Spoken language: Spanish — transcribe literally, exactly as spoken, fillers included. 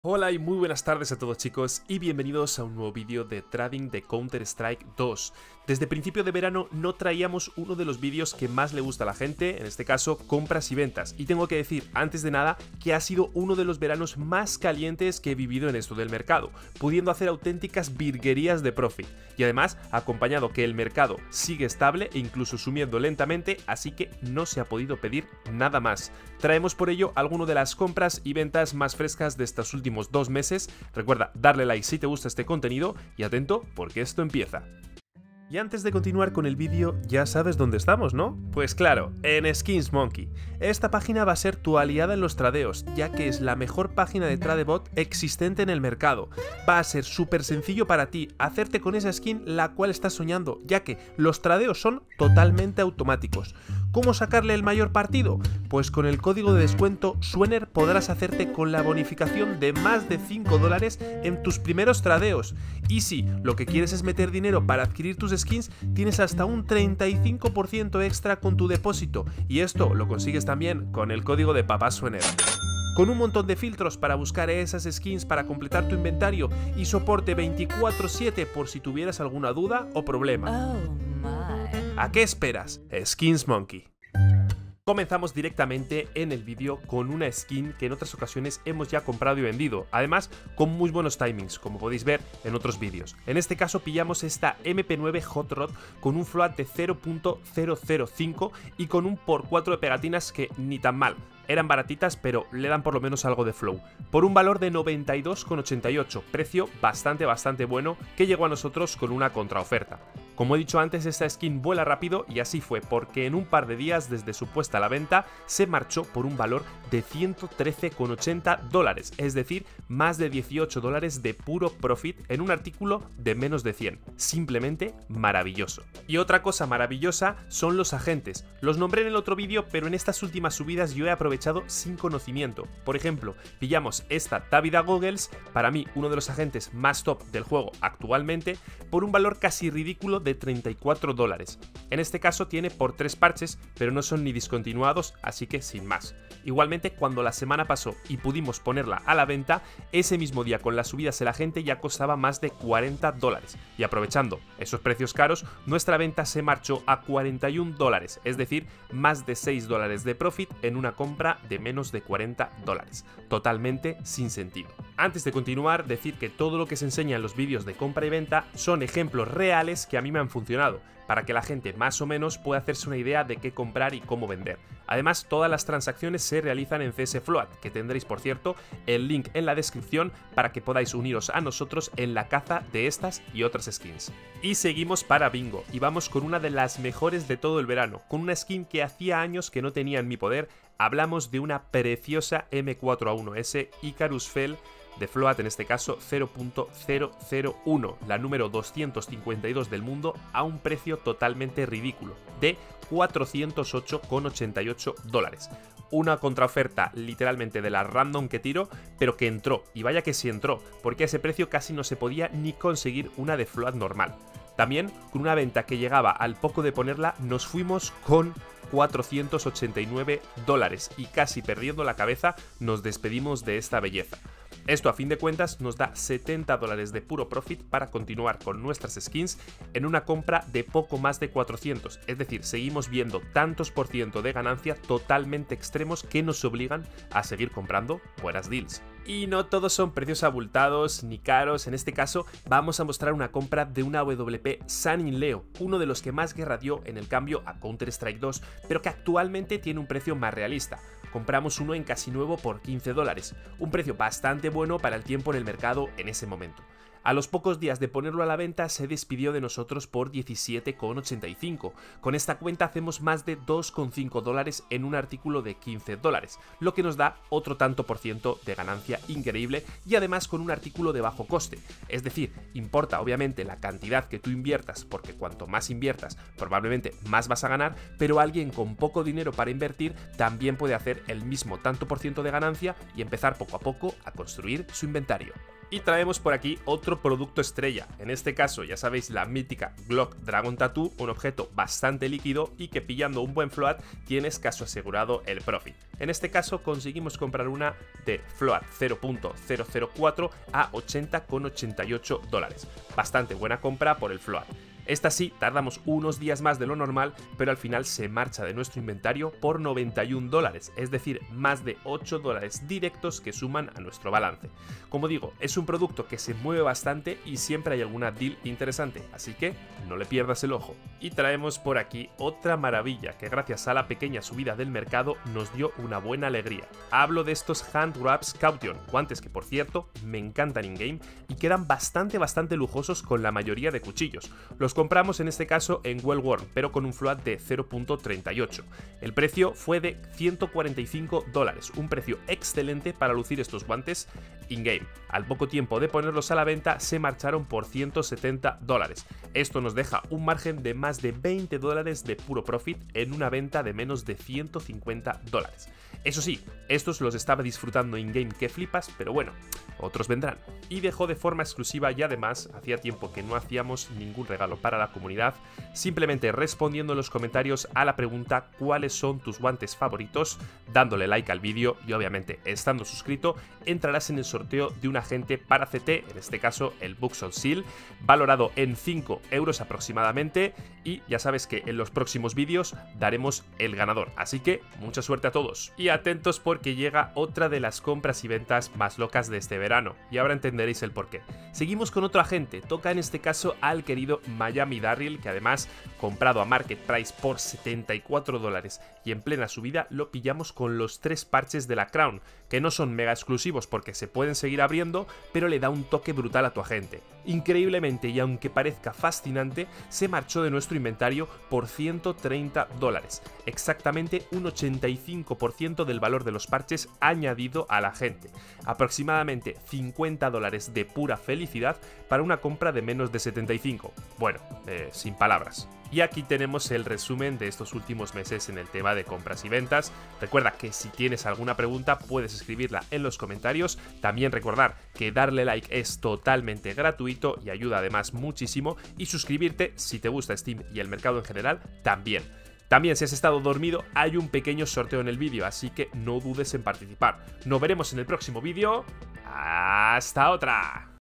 Hola y muy buenas tardes a todos chicos y bienvenidos a un nuevo vídeo de trading de Counter-Strike dos. Desde principio de verano no traíamos uno de los vídeos que más le gusta a la gente, en este caso compras y ventas, y tengo que decir antes de nada que ha sido uno de los veranos más calientes que he vivido en esto del mercado, pudiendo hacer auténticas virguerías de profit, y además acompañado que el mercado sigue estable e incluso subiendo lentamente, así que no se ha podido pedir nada más. Traemos por ello algunas de las compras y ventas más frescas de estos últimos dos meses. Recuerda darle like si te gusta este contenido y atento porque esto empieza. Y antes de continuar con el vídeo, ya sabes dónde estamos, ¿no? Pues claro, en Skins Monkey. Esta página va a ser tu aliada en los tradeos, ya que es la mejor página de tradebot existente en el mercado. Va a ser súper sencillo para ti hacerte con esa skin la cual estás soñando, ya que los tradeos son totalmente automáticos. ¿Cómo sacarle el mayor partido? Pues con el código de descuento Swener podrás hacerte con la bonificación de más de cinco dólares en tus primeros tradeos. Y si lo que quieres es meter dinero para adquirir tus skins, tienes hasta un treinta y cinco por ciento extra con tu depósito. Y esto lo consigues también con el código de Papá Swener. Con un montón de filtros para buscar esas skins para completar tu inventario y soporte veinticuatro siete por si tuvieras alguna duda o problema. Oh my. ¿A qué esperas? Skins Monkey. Comenzamos directamente en el vídeo con una skin que en otras ocasiones hemos ya comprado y vendido, además con muy buenos timings, como podéis ver en otros vídeos. En este caso pillamos esta M P nueve Hot Rod con un float de cero punto cero cero cinco y con un por cuatro de pegatinas que ni tan mal. Eran baratitas, pero le dan por lo menos algo de flow. Por un valor de noventa y dos con ochenta y ocho, precio bastante bastante bueno que llegó a nosotros con una contraoferta. Como he dicho antes, esta skin vuela rápido y así fue, porque en un par de días desde su puesta a la venta se marchó por un valor de ciento trece con ochenta dólares, es decir, más de dieciocho dólares de puro profit en un artículo de menos de cien. Simplemente maravilloso. Y otra cosa maravillosa son los agentes. Los nombré en el otro vídeo, pero en estas últimas subidas yo he aprovechado sin conocimiento. Por ejemplo, pillamos esta Távida Goggles, para mí uno de los agentes más top del juego actualmente, por un valor casi ridículo de treinta y cuatro dólares. En este caso tiene por tres parches, pero no son ni discontinuados, así que sin más. Igualmente, cuando la semana pasó y pudimos ponerla a la venta, ese mismo día con las subidas el agente ya costaba más de cuarenta dólares. Y aprovechando esos precios caros, nuestra venta se marchó a cuarenta y un dólares, es decir, más de seis dólares de profit en una compra de menos de cuarenta dólares. Totalmente sin sentido. Antes de continuar, decir que todo lo que se enseña en los vídeos de compra y venta son ejemplos reales que a mí me han funcionado, para que la gente más o menos pueda hacerse una idea de qué comprar y cómo vender. Además, todas las transacciones se realizan en C S Float, que tendréis por cierto el link en la descripción para que podáis uniros a nosotros en la caza de estas y otras skins. Y seguimos para bingo, y vamos con una de las mejores de todo el verano, con una skin que hacía años que no tenía en mi poder. Hablamos de una preciosa M cuatro A uno S Icarus Fell de float, en este caso cero punto cero cero uno, la número doscientos cincuenta y dos del mundo, a un precio totalmente ridículo de cuatrocientos ocho con ochenta y ocho dólares. Una contraoferta literalmente de la random que tiro, pero que entró, y vaya que sí entró, porque a ese precio casi no se podía ni conseguir una de float normal. También, con una venta que llegaba al poco de ponerla, nos fuimos con cuatrocientos ochenta y nueve dólares y casi perdiendo la cabeza nos despedimos de esta belleza. Esto a fin de cuentas nos da setenta dólares de puro profit para continuar con nuestras skins en una compra de poco más de cuatrocientos, es decir, seguimos viendo tantos por ciento de ganancia totalmente extremos que nos obligan a seguir comprando buenas deals. Y no todos son precios abultados ni caros, en este caso vamos a mostrar una compra de una A W P Sunny Leo, uno de los que más guerra dio en el cambio a Counter-Strike dos, pero que actualmente tiene un precio más realista. Compramos uno en casi nuevo por quince dólares, un precio bastante bueno para el tiempo en el mercado en ese momento. A los pocos días de ponerlo a la venta se despidió de nosotros por diecisiete con ochenta y cinco. Con esta cuenta hacemos más de dos con cinco dólares en un artículo de quince dólares, lo que nos da otro tanto por ciento de ganancia increíble y además con un artículo de bajo coste. Es decir, importa obviamente la cantidad que tú inviertas, porque cuanto más inviertas probablemente más vas a ganar, pero alguien con poco dinero para invertir también puede hacer el mismo tanto por ciento de ganancia y empezar poco a poco a construir su inventario. Y traemos por aquí otro producto estrella, en este caso ya sabéis la mítica Glock Dragon Tattoo, un objeto bastante líquido y que pillando un buen float tienes caso asegurado el profit. En este caso conseguimos comprar una de Float cero punto cero cero cuatro a ochenta coma ochenta y ocho dólares. Bastante buena compra por el Float. Esta sí, tardamos unos días más de lo normal, pero al final se marcha de nuestro inventario por noventa y un dólares, es decir, más de ocho dólares directos que suman a nuestro balance. Como digo, es un producto que se mueve bastante y siempre hay alguna deal interesante, así que no le pierdas el ojo. Y traemos por aquí otra maravilla que gracias a la pequeña subida del mercado nos dio una buena alegría. Hablo de estos Hand Wraps Caution, guantes que por cierto me encantan in-game y quedan bastante bastante lujosos con la mayoría de cuchillos. Los compramos en este caso en Well Worn, pero con un float de cero punto treinta y ocho. El precio fue de ciento cuarenta y cinco dólares, un precio excelente para lucir estos guantes in-game. Al poco tiempo de ponerlos a la venta se marcharon por ciento setenta dólares. Esto nos deja un margen de más de veinte dólares de puro profit en una venta de menos de ciento cincuenta dólares. Eso sí, estos los estaba disfrutando in-game que flipas, pero bueno, otros vendrán. Y dejó de forma exclusiva y además hacía tiempo que no hacíamos ningún regalo para la comunidad, simplemente respondiendo en los comentarios a la pregunta cuáles son tus guantes favoritos, dándole like al vídeo y obviamente estando suscrito, entrarás en el sorteo de un agente para C T, en este caso el Buxom Seal, valorado en cinco euros aproximadamente, y ya sabes que en los próximos vídeos daremos el ganador, así que mucha suerte a todos. Y atentos porque llega otra de las compras y ventas más locas de este verano, y ahora entenderéis el porqué. Seguimos con otro agente, toca en este caso al querido Miami Darryl, que además, comprado a Market Price por setenta y cuatro dólares y en plena subida, lo pillamos con los tres parches de la Crown, que no son mega exclusivos porque se pueden seguir abriendo, pero le da un toque brutal a tu agente. Increíblemente, y aunque parezca fascinante, se marchó de nuestro inventario por ciento treinta dólares, exactamente un ochenta y cinco por ciento del valor de los parches añadido al agente, aproximadamente cincuenta dólares de pura felicidad para una compra de menos de setenta y cinco. Bueno, eh, sin palabras. Y aquí tenemos el resumen de estos últimos meses en el tema de compras y ventas. Recuerda que si tienes alguna pregunta puedes escribirla en los comentarios. También recordar que darle like es totalmente gratuito y ayuda además muchísimo. Y suscribirte si te gusta Steam y el mercado en general también. También si has estado dormido hay un pequeño sorteo en el vídeo, así que no dudes en participar. Nos veremos en el próximo vídeo. ¡Hasta otra!